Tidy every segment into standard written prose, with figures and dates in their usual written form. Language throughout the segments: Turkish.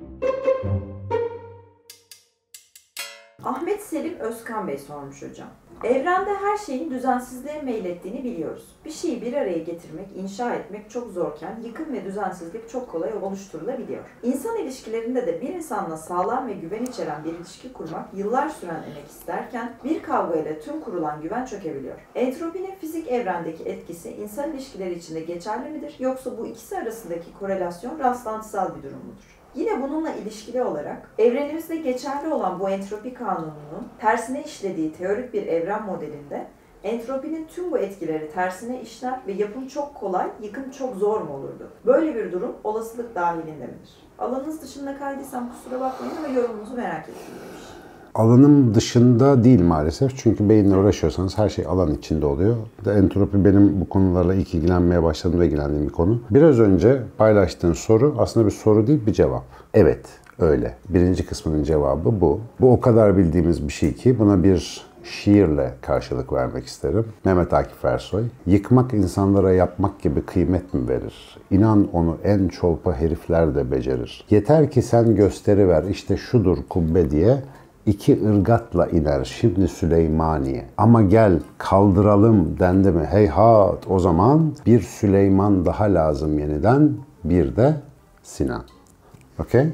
Ahmet Selim Özkan Bey sormuş hocam. Evrende her şeyin düzensizliğe meylettiğini biliyoruz. Bir şeyi bir araya getirmek, inşa etmek çok zorken yıkım ve düzensizlik çok kolay oluşturulabiliyor. İnsan ilişkilerinde de bir insanla sağlam ve güven içeren bir ilişki kurmak yıllar süren emek isterken bir kavga ile tüm kurulan güven çökebiliyor. Entropinin fizik evrendeki etkisi insan ilişkileri içinde geçerli midir yoksa bu ikisi arasındaki korelasyon rastlantısal bir durum mudur? Yine bununla ilişkili olarak evrenimizde geçerli olan bu entropi kanununun tersine işlediği teorik bir evren modelinde entropinin tüm bu etkileri tersine işler ve yapım çok kolay, yıkım çok zor mu olurdu? Böyle bir durum olasılık dahilinde midir? Alanınız dışında kaydıysam kusura bakmayın ama yorumunuzu merak ettim demiş. Alanım dışında değil maalesef. Çünkü beyinle uğraşıyorsanız her şey alan içinde oluyor. Entropi benim bu konularla ilk ilgilenmeye başladığım ve ilgilendiğim bir konu. Biraz önce paylaştığın soru aslında bir soru değil, bir cevap. Evet, öyle. Birinci kısmının cevabı bu. Bu o kadar bildiğimiz bir şey ki buna bir şiirle karşılık vermek isterim. Mehmet Akif Ersoy. Yıkmak insanlara yapmak gibi kıymet mi verir? İnan onu en çolpa herifler de becerir. Yeter ki sen gösteriver işte şudur kubbe diye. 2 ırgatla iner şimdi Süleymaniye. Ama gel kaldıralım dendi mi heyhat o zaman bir Süleyman daha lazım yeniden bir de Sinan. Okey?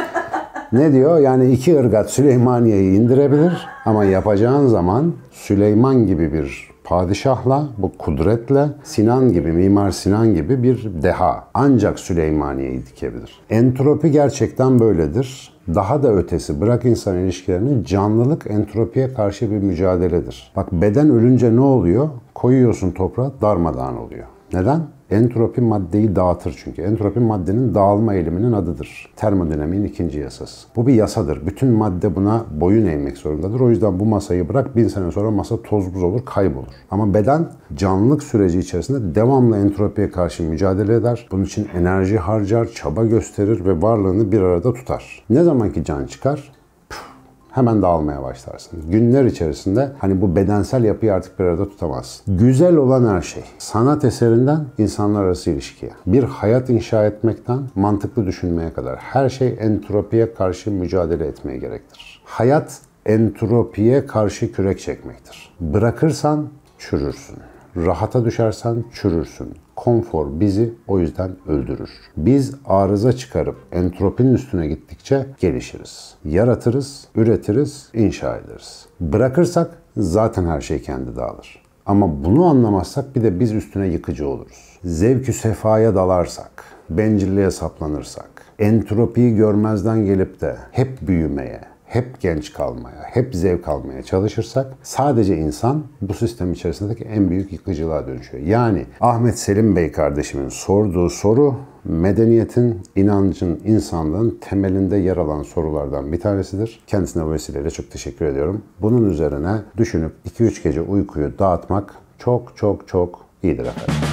Ne diyor? Yani 2 ırgat Süleymaniye'yi indirebilir ama yapacağın zaman Süleyman gibi bir padişahla, bu kudretle Sinan gibi, Mimar Sinan gibi bir deha ancak Süleymaniye'yi dikebilir. Entropi gerçekten böyledir. Daha da ötesi bırak insan ilişkilerini canlılık entropiye karşı bir mücadeledir. Bak beden ölünce ne oluyor? Koyuyorsun toprağa darmadağın oluyor. Neden? Entropi maddeyi dağıtır çünkü. Entropi maddenin dağılma eğiliminin adıdır. Termodinamiğin 2. yasası. Bu bir yasadır. Bütün madde buna boyun eğmek zorundadır. O yüzden bu masayı bırak 1000 sene sonra masa toz buz olur, kaybolur. Ama beden canlılık süreci içerisinde devamlı entropiye karşı mücadele eder. Bunun için enerji harcar, çaba gösterir ve varlığını bir arada tutar. Ne zaman ki can çıkar, hemen dağılmaya başlarsın. Günler içerisinde hani bu bedensel yapıyı artık bir arada tutamazsın. Güzel olan her şey. Sanat eserinden insanlar arası ilişkiye. Bir hayat inşa etmekten mantıklı düşünmeye kadar. Her şey entropiye karşı mücadele etmeye gerektirir. Hayat entropiye karşı kürek çekmektir. Bırakırsan çürürsün. Rahata düşersen çürürsün. Konfor bizi o yüzden öldürür. Biz arıza çıkarıp entropinin üstüne gittikçe gelişiriz. Yaratırız, üretiriz, inşa ederiz. Bırakırsak zaten her şey kendi dağılır. Ama bunu anlamazsak bir de biz üstüne yıkıcı oluruz. Zevk-ü sefaya dalarsak, bencilliğe saplanırsak, entropiyi görmezden gelip de hep büyümeye, hep genç kalmaya, hep zevk almaya çalışırsak sadece insan bu sistem içerisindeki en büyük yıkıcılığa dönüşüyor. Yani Ahmet Selim Bey kardeşimin sorduğu soru medeniyetin, inancın, insanlığın temelinde yer alan sorulardan bir tanesidir. Kendisine bu vesileyle çok teşekkür ediyorum. Bunun üzerine düşünüp 2-3 gece uykuyu dağıtmak çok iyidir efendim.